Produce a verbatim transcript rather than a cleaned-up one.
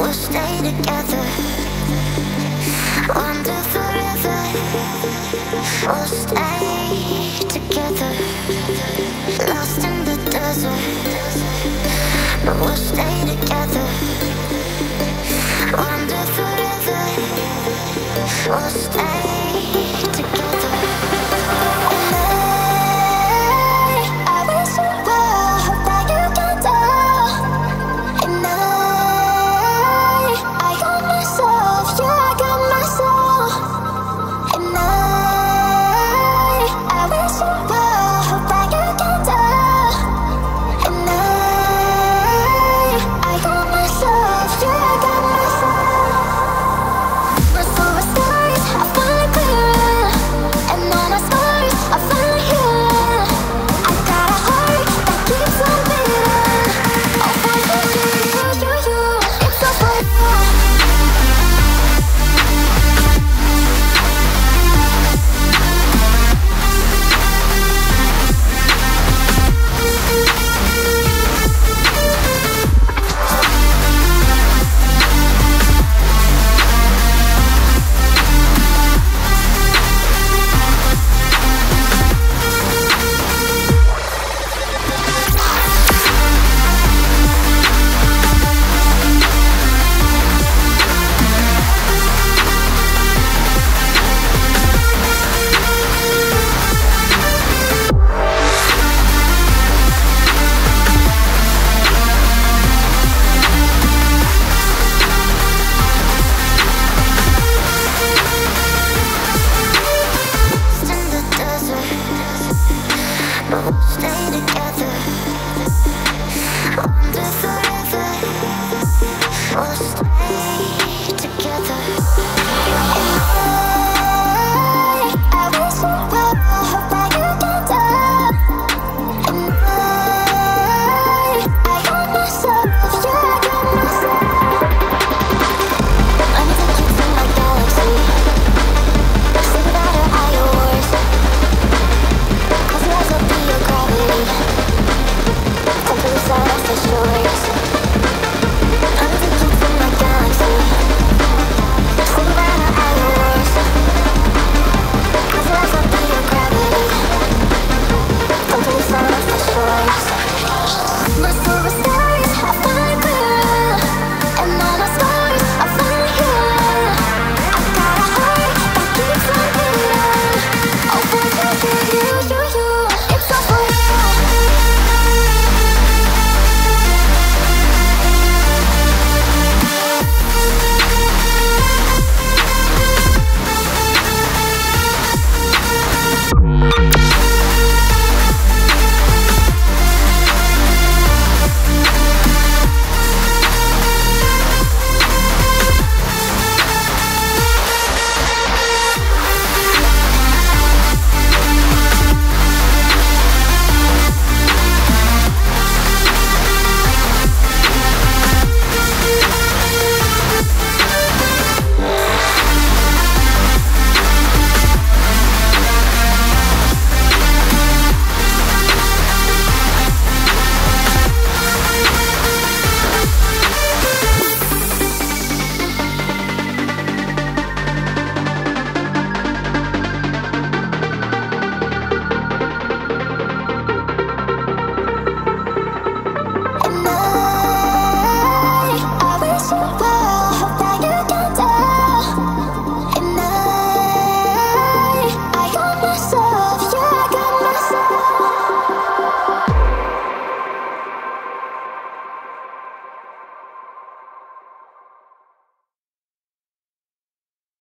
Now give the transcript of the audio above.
we'll stay together. Wander forever. We'll stay together. Lost in the desert, but we'll stay together. Wander forever. We'll stay together. And I, I wish you well that you can tell. And I, I got myself, yeah, I got myself. And I, I wish you well that you can tell. And I, I got myself, yeah, I got myself. Look for the stars, I find clear, and all my scars, I find here. I got a heart that keeps on beating. Oh, for you, you, you, you, it's all for you. In the desert, but we'll stay together. Wander forever. We'll stay